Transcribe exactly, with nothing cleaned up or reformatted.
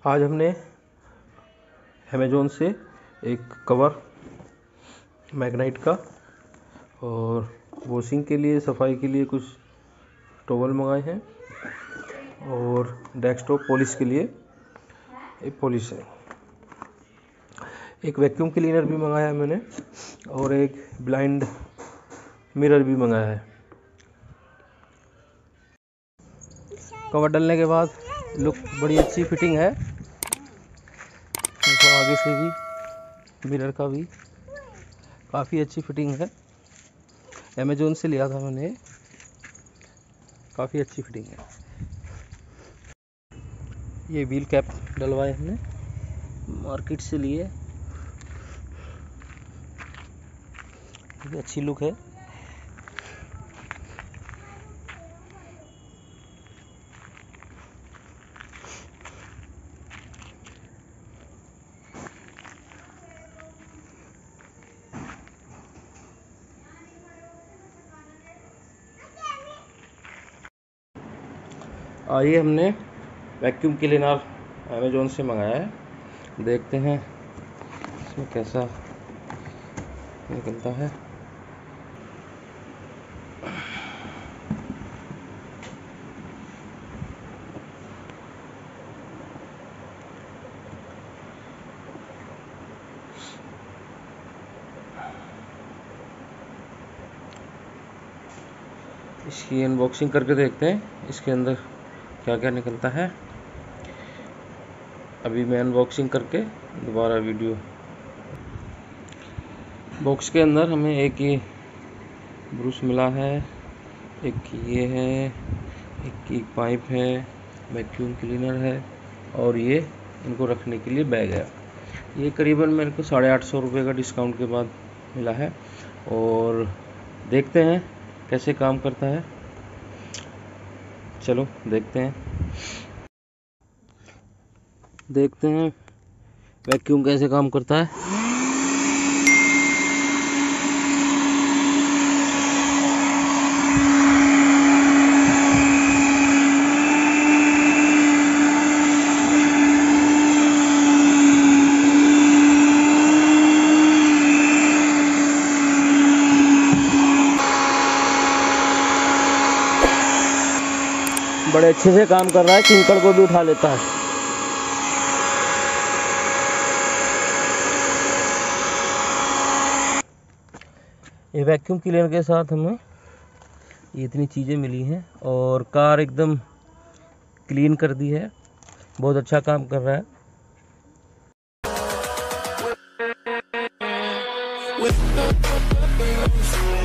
आज हमने अमेज़ोन से एक कवर मैग्नाइट का और वॉशिंग के लिए, सफाई के लिए कुछ टॉवल मंगाए हैं और डेस्कटॉप पॉलिश के लिए एक पॉलिश है। एक वैक्यूम क्लीनर भी मंगाया है मैंने और एक ब्लाइंड मिरर भी मंगाया है। कवर डालने के बाद लुक बड़ी अच्छी फिटिंग है। तो आगे से भी मिरर का भी काफ़ी अच्छी फिटिंग है। अमेज़ोन से लिया था मैंने, काफ़ी अच्छी फिटिंग है। ये व्हील कैप डलवाए हमने, मार्केट से लिए। ये अच्छी लुक है। आइए, हमने वैक्यूम क्लीनर अमेज़ोन से मंगाया है, देखते हैं इसमें कैसा निकलता है। इसकी अनबॉक्सिंग करके देखते हैं इसके अंदर क्या क्या निकलता है। अभी मैं अनबॉक्सिंग करके दोबारा वीडियो। बॉक्स के अंदर हमें एक ये ब्रश मिला है, एक ये है, एक की पाइप है, वैक्यूम क्लीनर है और ये इनको रखने के लिए बैग है। ये करीबन मेरे को साढ़े आठ सौ रुपये का डिस्काउंट के बाद मिला है और देखते हैं कैसे काम करता है। चलो देखते हैं देखते हैं वैक्यूम कैसे काम करता है। बड़े अच्छे से काम कर रहा है, कीचड़ को भी उठा लेता है। ये वैक्यूम क्लीनर के साथ हमें ये इतनी चीज़ें मिली हैं और कार एकदम क्लीन कर दी है। बहुत अच्छा काम कर रहा है।